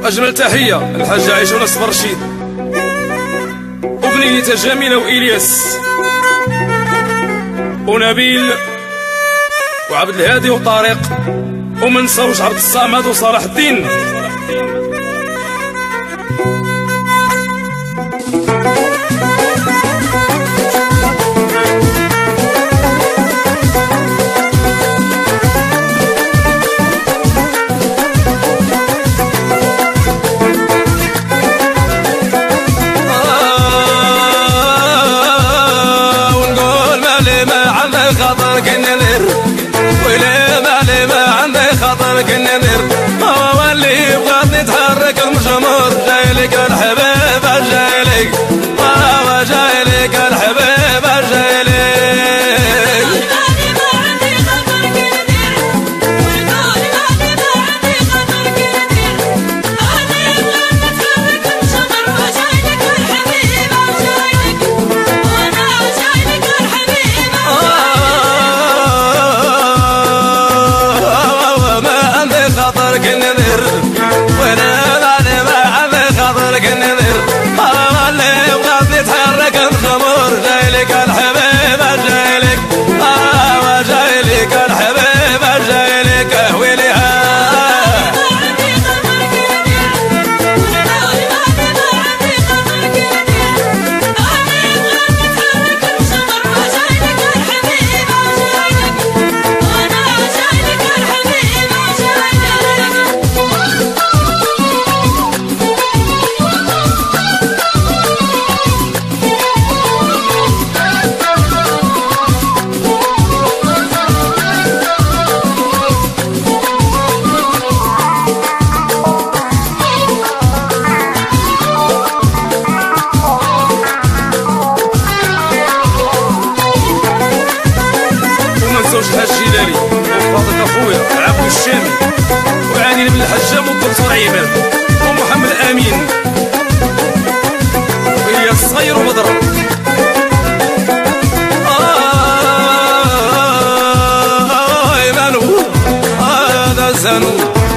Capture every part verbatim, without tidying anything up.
أجمل تحية الحاجة عائشة ونصف رشيد وبنيتها جميلة وإلياس ونبيل وعبد الهادي وطارق وما نساوش عبد الصمد وصلاح الدين. كنا ندير هو اللي بغات نتحرك المجمر جاي لك الحبيب جاي لك هو جاي لك الحبيب جاي لك الحاج جيلاني وفاضل اخويا عبد الشامي وعادل بن الحجام والدكتور عماد ومحمد امين وهي الصغير وبدر ايمانو هذا زانو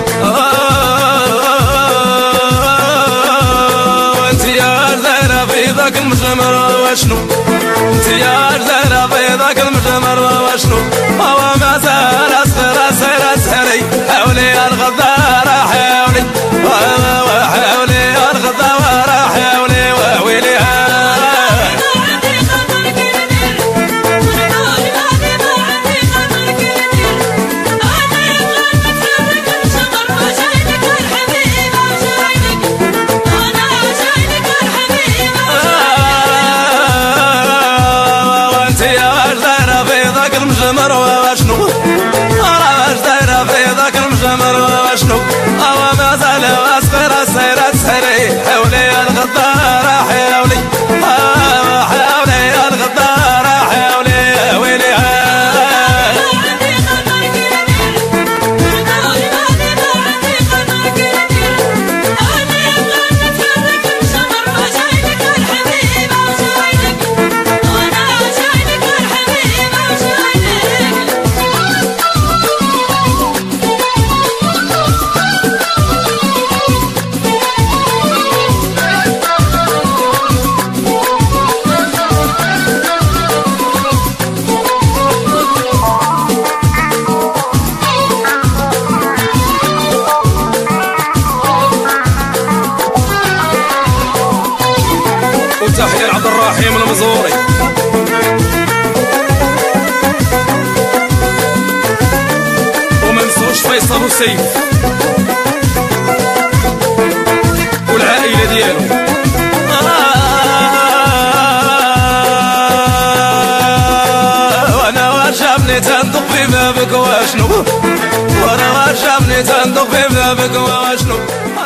وانت يا زهره في ذاك المجمر واشنو انت يا زهره في ذاك المجمر واشنو هو ما زال اصفر اصفر اسهري حولي الغدار حولي وحولي الغدار حولي وويليها وانت يا زهره في ذاك المجمر واشنو راش دايره في ذاك المجمر واشنو هو ما زال اصفر اصفر اسهري حولي الغدار حولي حولي الغدار حولي ويليها وتحية لعبد الرحيم المزوري وما نسوش فيصل وسيف والعائلة ديالو وانا واشامني تندق في بابك واشنو وانا واشامني تندق في بابك واشنو